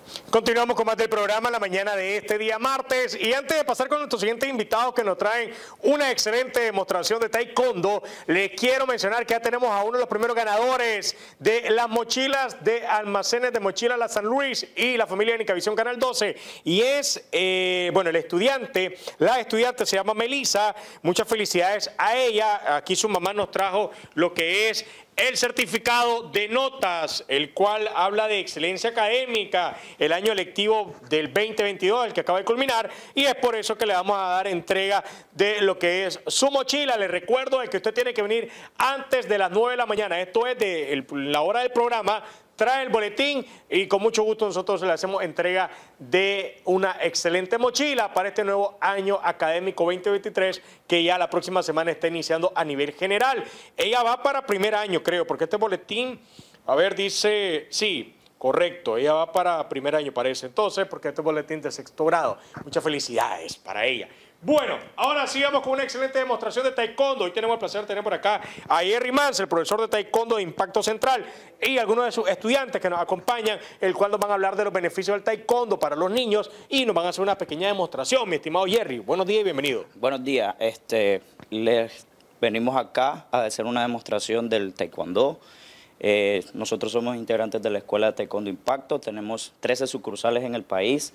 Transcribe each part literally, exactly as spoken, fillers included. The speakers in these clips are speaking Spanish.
Continuamos con más del programa la mañana de este día martes, y antes de pasar con nuestros siguientes invitados que nos traen una excelente demostración de taekwondo, les quiero mencionar que ya tenemos a uno de los primeros ganadores de las mochilas de Almacenes de Mochilas La San Luis y la familia de Nicavisión Canal doce, y es, eh, bueno, el estudiante, la estudiante se llama Melissa. Muchas felicidades a ella. Aquí su mamá nos trajo lo que es el certificado de notas, el cual habla de excelencia académica, el año lectivo del veinte veintidós, el que acaba de culminar, y es por eso que le vamos a dar entrega de lo que es su mochila. Les recuerdo de que usted tiene que venir antes de las nueve de la mañana, esto es de el, la hora del programa, trae el boletín y con mucho gusto nosotros le hacemos entrega de una excelente mochila para este nuevo año académico veinte veintitrés, que ya la próxima semana está iniciando a nivel general. Ella va para primer año, creo, porque este boletín, a ver, dice, sí, correcto, ella va para primer año, parece entonces, porque este boletín de sexto grado. Muchas felicidades para ella. Bueno, ahora sí vamos con una excelente demostración de taekwondo. Hoy tenemos el placer de tener por acá a Jerry Mans, el profesor de taekwondo de Impacto Central, y algunos de sus estudiantes que nos acompañan, el cual nos van a hablar de los beneficios del taekwondo para los niños y nos van a hacer una pequeña demostración. Mi estimado Jerry, buenos días y bienvenido. Buenos días, este, les venimos acá a hacer una demostración del taekwondo. Eh, nosotros somos integrantes de la Escuela de Taekwondo Impacto, tenemos trece sucursales en el país.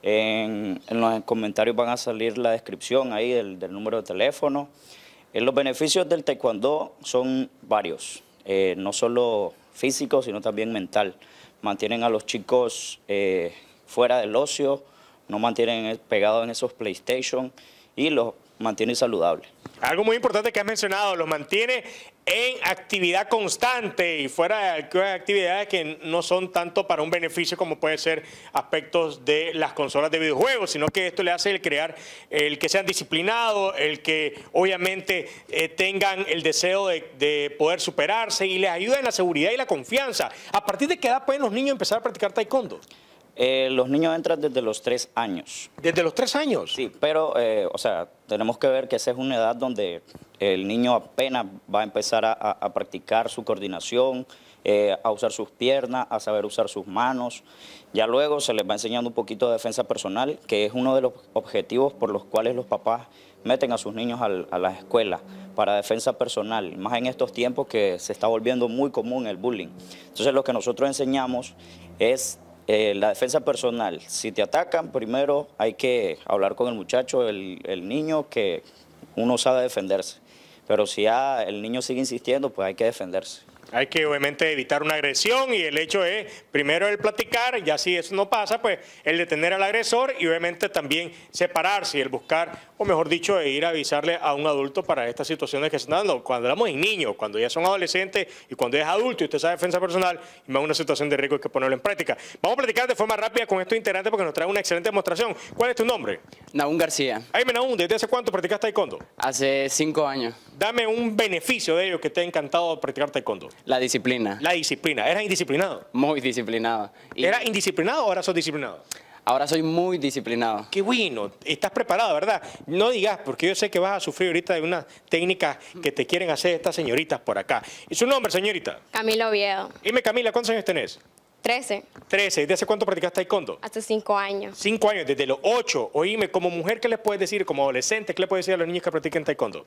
En, en los comentarios van a salir la descripción ahí del, del número de teléfono. Eh, los beneficios del taekwondo son varios, eh, no solo físicos, sino también mental. Mantienen a los chicos eh, fuera del ocio, no mantienen pegados en esos PlayStation y los mantienen saludables. Algo muy importante que has mencionado, los mantiene en actividad constante y fuera de actividades que no son tanto para un beneficio como puede ser aspectos de las consolas de videojuegos, sino que esto le hace el crear, el que sean disciplinados, el que obviamente eh, tengan el deseo de, de poder superarse y les ayuda en la seguridad y la confianza. ¿A partir de qué edad pueden los niños empezar a practicar taekwondo? Eh, los niños entran desde los tres años. ¿Desde los tres años? Sí, pero, eh, o sea, tenemos que ver que esa es una edad donde el niño apenas va a empezar a, a practicar su coordinación, eh, a usar sus piernas, a saber usar sus manos. Ya luego se les va enseñando un poquito de defensa personal, que es uno de los objetivos por los cuales los papás meten a sus niños al, a las escuelas, para defensa personal, más en estos tiempos que se está volviendo muy común el bullying. Entonces, lo que nosotros enseñamos es Eh, la defensa personal. Si te atacan, primero hay que hablar con el muchacho, el, el niño, que uno sabe defenderse. Pero si ya el niño sigue insistiendo, pues hay que defenderse. Hay que obviamente evitar una agresión, y el hecho es, primero el platicar, ya si eso no pasa, pues el detener al agresor y obviamente también separarse y el buscar, o mejor dicho, e ir a avisarle a un adulto para estas situaciones que se están dando. Cuando hablamos de niños, cuando ya son adolescentes y cuando es adulto y usted sabe defensa personal, y más una situación de riesgo, hay que ponerlo en práctica. Vamos a platicar de forma rápida con estos integrantes porque nos trae una excelente demostración. ¿Cuál es tu nombre? Nahum García. Aime Nahum, ¿desde hace cuánto practicas taekwondo? Hace cinco años. Dame un beneficio de ello que te ha encantado practicar taekwondo. La disciplina. La disciplina. ¿Eras indisciplinado? Muy disciplinado. Y ¿Eras indisciplinado o ahora sos disciplinado? ahora soy muy disciplinado. Qué bueno. Estás preparado, ¿verdad? No digas, porque yo sé que vas a sufrir ahorita de unas técnicas que te quieren hacer estas señoritas por acá. ¿Y su nombre, señorita? Camila Oviedo. Dime, Camila, ¿cuántos años tenés? trece. trece. ¿Desde hace cuánto practicas taekwondo? Hace cinco años. Cinco años, desde los ocho. Oíme, como mujer, ¿qué les puedes decir? Como adolescente, ¿qué le puedes decir a los niños que practiquen taekwondo?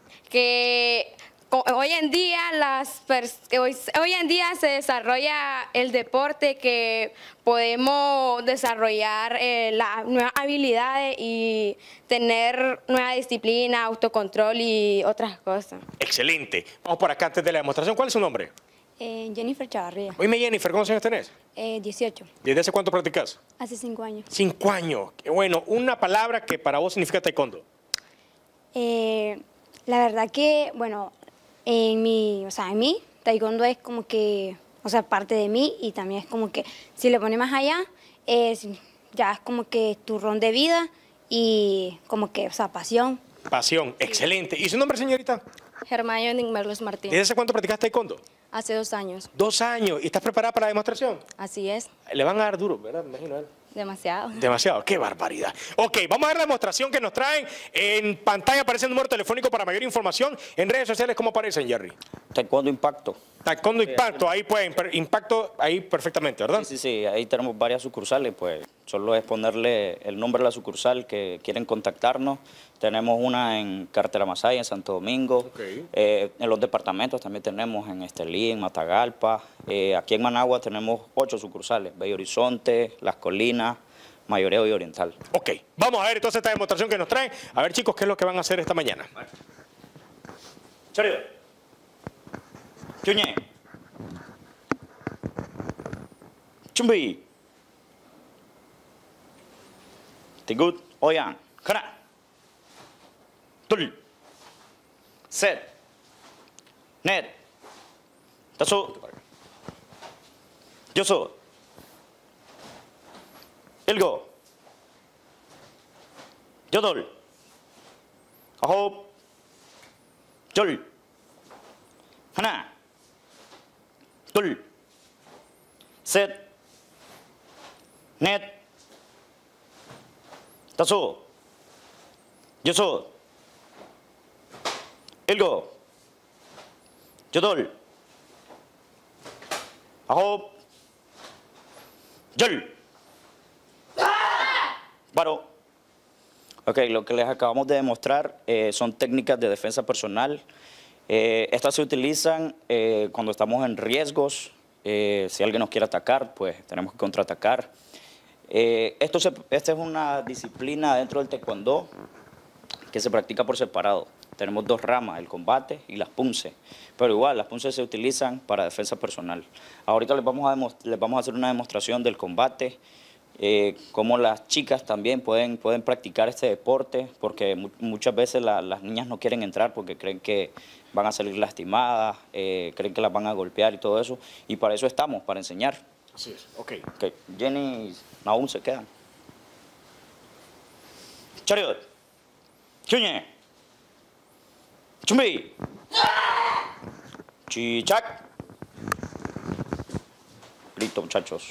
Que hoy en día las hoy, hoy en día se desarrolla el deporte, que podemos desarrollar eh, las nuevas habilidades y tener nueva disciplina, autocontrol y otras cosas. Excelente. Vamos por acá antes de la demostración. ¿Cuál es su nombre? Eh, Jennifer Chavarría. Oíme, Jennifer, ¿cuántos años tenés? Eh, dieciocho. ¿Desde hace cuánto practicas? Hace cinco años. Cinco años. Qué bueno. Una palabra que para vos significa taekwondo. Eh, la verdad que, bueno, en mi, o sea, en mí, taekwondo es como que, o sea, parte de mí, y también es como que, si le pones más allá, es, ya es como que tu ron de vida y como que, o sea, pasión. Pasión, excelente. ¿Y su nombre, señorita? Germaine Merlos Martín. ¿Desde hace cuánto practicas taekwondo? Hace dos años. Dos años. ¿Y estás preparada para la demostración? Así es. Le van a dar duro, ¿verdad? Me imagino. ¿eh? Demasiado. Demasiado, qué barbaridad. Ok, vamos a ver la demostración que nos traen. En pantalla aparece el número telefónico para mayor información. En redes sociales, ¿cómo aparecen, Jerry? Taekwondo Impacto. Taekwondo Impacto, ahí pueden, Impacto ahí perfectamente, ¿verdad? Sí, sí, sí, ahí tenemos varias sucursales, pues Solo es ponerle el nombre de la sucursal que quieren contactarnos. Tenemos una en Carretera Masaya, en Santo Domingo. Okay. Eh, en los departamentos también tenemos en Estelí, en Matagalpa. Eh, aquí en Managua tenemos ocho sucursales. Bello Horizonte, Las Colinas, Mayoreo y Oriental. Ok, vamos a ver entonces esta demostración que nos traen. A ver, chicos, ¿qué es lo que van a hacer esta mañana? Chorido. Chuñe. Chumbi. Tigut. Oyan. Kana. Tul. Set. Net. Taso. Yoso. Ilgo. Yodol. Ahop. Jol. Hana. Tul. Set. Net. Taso. Yoso. Ilgo. Yodol. Ahop. Jol. Paro. Ok, lo que les acabamos de demostrar eh, son técnicas de defensa personal. Eh, estas se utilizan eh, cuando estamos en riesgos. Eh, si alguien nos quiere atacar, pues tenemos que contraatacar. Eh, esto se, esta es una disciplina dentro del taekwondo que se practica por separado. Tenemos dos ramas, el combate y las punce. Pero igual, las punce se utilizan para defensa personal. Ahorita les vamos a, les vamos a hacer una demostración del combate. Eh, cómo las chicas también pueden, pueden practicar este deporte, porque mu muchas veces la, las niñas no quieren entrar porque creen que van a salir lastimadas, eh, creen que las van a golpear y todo eso, y para eso estamos, para enseñar. Así es, ok. Okay. Jenny y Naum se quedan. Chariot. Chuñe. Chumbi. Chichac. Listo, muchachos.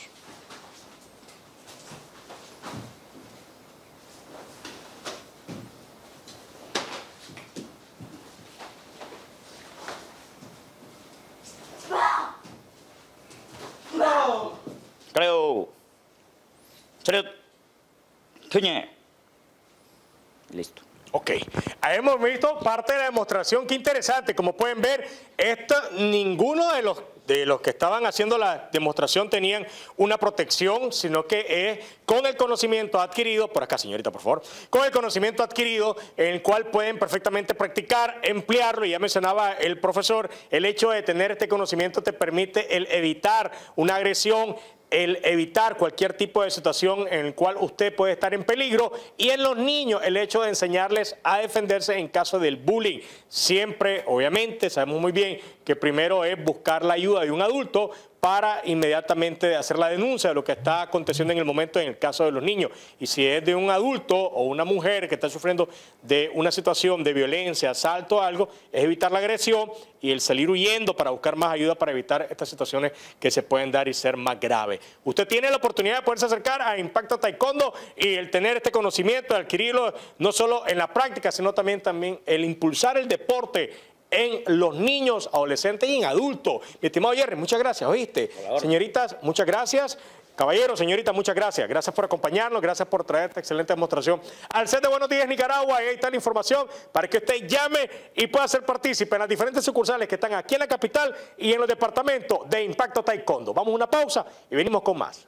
Creo. Chariot. Chuñe. Listo. Ok, ahí hemos visto parte de la demostración, qué interesante. Como pueden ver, esta, ninguno de los, de los que estaban haciendo la demostración tenían una protección, sino que es con el conocimiento adquirido, por acá señorita por favor, con el conocimiento adquirido en el cual pueden perfectamente practicar, emplearlo, y ya mencionaba el profesor, el hecho de tener este conocimiento te permite el evitar una agresión, el evitar cualquier tipo de situación en el cual usted puede estar en peligro, y en los niños el hecho de enseñarles a defenderse en caso del bullying. Siempre, obviamente, sabemos muy bien que primero es buscar la ayuda de un adulto para inmediatamente hacer la denuncia de lo que está aconteciendo en el momento en el caso de los niños. Y si es de un adulto o una mujer que está sufriendo de una situación de violencia, asalto o algo, es evitar la agresión y el salir huyendo para buscar más ayuda para evitar estas situaciones que se pueden dar y ser más graves. Usted tiene la oportunidad de poderse acercar a Impacto Taekwondo y el tener este conocimiento, adquirirlo no solo en la práctica, sino también, también el impulsar el deporte en los niños, adolescentes y en adultos. Mi estimado Jerry, muchas gracias, ¿oíste? Señoritas, muchas gracias. Caballeros, señoritas, muchas gracias. Gracias por acompañarnos, gracias por traer esta excelente demostración al set de Buenos Días Nicaragua. Y ahí está la información para que usted llame y pueda ser partícipe en las diferentes sucursales que están aquí en la capital y en los departamentos de Impacto Taekwondo. Vamos a una pausa y venimos con más.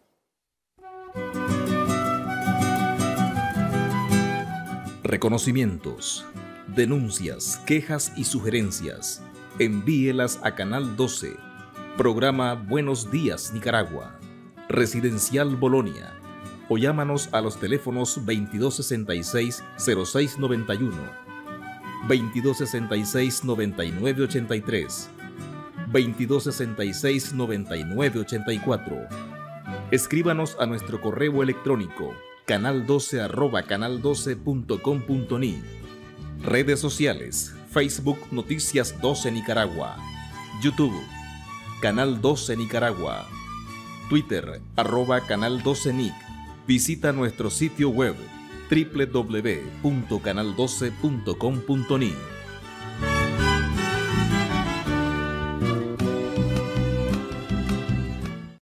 Reconocimientos, denuncias, quejas y sugerencias. Envíelas a Canal doce, programa Buenos Días Nicaragua, Residencial Bolonia, o llámanos a los teléfonos veintidós sesenta y seis, cero seis noventa y uno, veintidós sesenta y seis, noventa y nueve ochenta y tres, veintidós sesenta y seis, noventa y nueve ochenta y cuatro. Escríbanos a nuestro correo electrónico canal doce arroba canal doce punto com punto ni. Redes sociales: Facebook Noticias doce Nicaragua, YouTube Canal doce Nicaragua, Twitter arroba Canal doce Nic. Visita nuestro sitio web doble u doble u doble u punto canal doce punto com punto ni.